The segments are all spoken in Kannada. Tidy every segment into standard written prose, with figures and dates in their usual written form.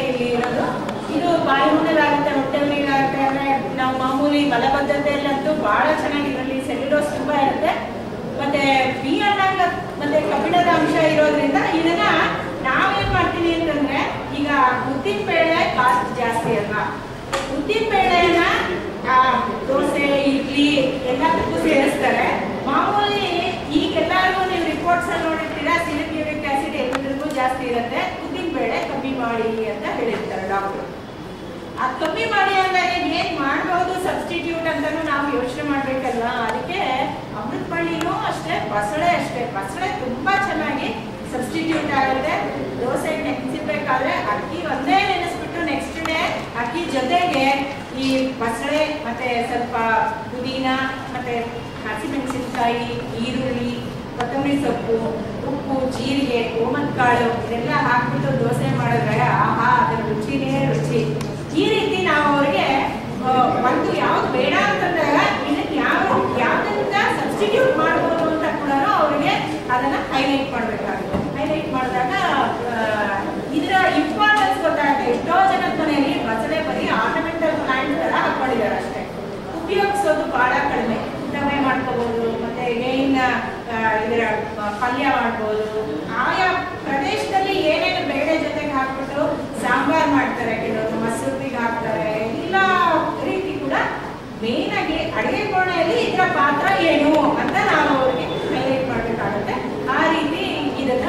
ಇಲ್ಲಿ ಇರೋದು. ಇದು ಬಾಯಿ ಹುಣ್ಣಾಗುತ್ತೆ, ಹೊಟ್ಟೆ ಹುಣ್ಣಾಗುತ್ತೆ. ಅಂದರೆ ನಾವು ಮಾಮೂಲಿ ಮಲಬದ್ಧತೆಯಲ್ಲಂತೂ ಭಾಳ ಚೆನ್ನಾಗಿ ಇದರಲ್ಲಿ ಸೆಲ್ಯುಲೋಸ್ ತುಂಬ ಇರುತ್ತೆ. ಮತ್ತೆ B12 ಮತ್ತೆ ಕಬ್ಬಿಣದ ಅಂಶ ಇರೋದ್ರಿಂದ ಇದನ್ನ ನಾವೇನ್ ಮಾಡ್ತೀವಿ ಅಂತಂದ್ರೆ, ಈಗ ಉದ್ದಿನ ಬೇಳೆ ಕಾಸ್ಟ್ ಜಾಸ್ತಿ ಅಲ್ವಾ, ಉದ್ದಿನ ಬೇಳೆನ ದೋಸೆ ಇಡ್ಲಿ ಎಲ್ಲದಕ್ಕೂ ಸೇರಿಸ್ತಾರೆ. ಮಾಮೂಲಿ ಈಗೆಲ್ಲರಿಗೂ ನೀವು ರಿಪೋರ್ಟ್ಸ್ ಅಲ್ಲಿ ನೋಡಿರ್ತೀರಾ, ಸಿಲಿಕ್ ಯೂರಿಕ್ ಆಸಿಡ್ ಎಲ್ಲದಕ್ಕೂ ಜಾಸ್ತಿ ಇರುತ್ತೆ. ಉದ್ದಿನ ಬೇಳೆ ಕಮ್ಮಿ ಮಾಡಿ ಅಂತ ಹೇಳಿರ್ತಾರೆ ಡಾಕ್ಟರ್. ಅದು ಕಮ್ಮಿ ಮಾಡಿ ಅಂದಾಗ ಏನ್ ಮಾಡ್ಬೋದು ಸಬ್ಸ್ಟಿಟ್ಯೂಟ್ ಅಂತಾನು ನಾವು ಯೋಚನೆ ಮಾಡ್ಬೇಕಲ್ಲ. ಅದಕ್ಕೆ ಅಮೃತ ಬಳ್ಳಿನೂ ಅಷ್ಟೇ, ಬಸಳೆ ಅಷ್ಟೇ. ಬಸಳೆ ತುಂಬಾ ಚೆನ್ನಾಗಿ ಸಬ್ಸ್ಟಿಟ್ಯೂಟ್ ಆಗುತ್ತೆ. ದೋಸೆ ನೆನೆಸಿರ್ಬೇಕಾದ್ರೆ ಅಕ್ಕಿ ಒಂದೇ ನೆನೆಸ್ಬಿಟ್ಟು ನೆಕ್ಸ್ಟ್ ಡೇ ಅಕ್ಕಿ ಜೊತೆಗೆ ಈ ಬಸಳೆ ಮತ್ತೆ ಸ್ವಲ್ಪ ಪುದೀನ ಮತ್ತೆ ಹಸಿಮೆಣಸಿನಕಾಯಿ, ಈರುಳ್ಳಿ, ಕೊತ್ತಂಬರಿ ಸೊಪ್ಪು, ಉಪ್ಪು, ಜೀರಿಗೆ, ಓಮದ ಕಾಳು ಇದೆಲ್ಲ ಹಾಕ್ಬಿಟ್ಟು ದೋಸೆ ಮಾಡಿದ್ರೆ ಆಹಾ ಅದರ ರುಚಿನೇ ರುಚಿ. ಈ ರೀತಿ ನಾವು ಅವ್ರಿಗೆ ಒಂದು ಯಾವ್ದು ಬೇಡ ಅಂತಂದಾಗ ಇದಕ್ಕೆ ಯಾವ್ದನ್ನ ಸಬ್ಸ್ಟಿಟ್ಯೂಟ್ ಮಾಡ್ಬೋದು ಅಂತ ಕೂಡ ಅವ್ರಿಗೆ ಅದನ್ನ ಹೈಲೈಟ್ ಮಾಡ್ಬೇಕಾಗುತ್ತೆ. ಹೈಲೈಟ್ ಮಾಡಿದಾಗ ಇದರ ಇಂಪಾರ್ಟೆನ್ಸ್ ಗೊತ್ತಾಗುತ್ತೆ. ಎಷ್ಟೋ ಜನದ ಮನೆಯಲ್ಲಿ ಬಸಳೆ ಬರೀ ಆರ್ನಮೆಂಟಲ್ ಪ್ಲಾಂಟ್ ತರ ಹಾಕೊಂಡಿದ್ದಾರೆ ಅಷ್ಟೇ, ಉಪಯೋಗಿಸೋದು ಬಹಳ ಕಡಿಮೆ. ದಮೆ ಮಾಡ್ಕೋಬಹುದು, ಮತ್ತೆ ಏನ್ ಇದರ ಪಲ್ಯ ಮಾಡ್ಬೋದು. ಆಯಾ ಪ್ರದೇಶದಲ್ಲಿ ಏನೇನು ಬೇಳೆ ಜೊತೆಗೆ ಹಾಕ್ಬಿಟ್ಟು ಸಾಂಬಾರ್ ಮಾಡ್ತಾರೆ, ಕೆಲವರು ಮಸೂರಿಗೆ ಹಾಕ್ತಾರೆ. ಎಲ್ಲ ರೀತಿ ಕೂಡ ಮೇನ್ ಆಗಿ ಅಡಿಗೆ ಕೋಣೆಯಲ್ಲಿ ಇದರ ಪಾತ್ರ ಏನು ಅಂತ ನಾವು ಅವ್ರಿಗೆ ಹೈಲೈಟ್ ಮಾಡಬೇಕಾಗುತ್ತೆ. ಆ ರೀತಿ ಇದನ್ನ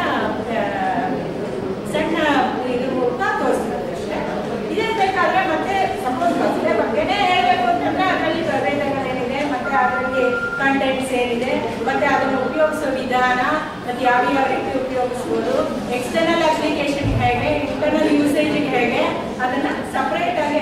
ಸಣ್ಣ ಇದ್ರ ಮೂಲಕ ತೋರಿಸ್ತಾರೆ ಅಷ್ಟೇ. ಇದೇ ಬೇಕಾದ್ರೆ ಮತ್ತೆ ಸಪೋಸ್ ಬಸಳೆ ಬಗ್ಗೆನೇ ಹೇಳ್ಬೇಕು ಅಂತಂದ್ರೆ ಅದರಲ್ಲಿ ಪ್ರಭೇದಗಳೇನಿದೆ, ಮತ್ತೆ ಅದರಲ್ಲಿ ಕಂಟೆಂಟ್ಸ್ ಏನಿದೆ, ಮತ್ತೆ ಅದನ್ನು ಉಪಯೋಗಿಸೋ ವಿಧಾನ, ಮತ್ತೆ ಯಾವ ರೀತಿ ಉಪಯೋಗಿಸ್ಬೋದು, ಎಕ್ಸ್ಟರ್ನಲ್ ಅಪ್ಲಿಕೇಶನ್ ಹೇಗೆ, ಇಂಟರ್ನಲ್ ಯೂಸೇಜ್ ಹೇಗೆ, ಅದನ್ನ ಸಪರೇಟ್ ಆಗಿ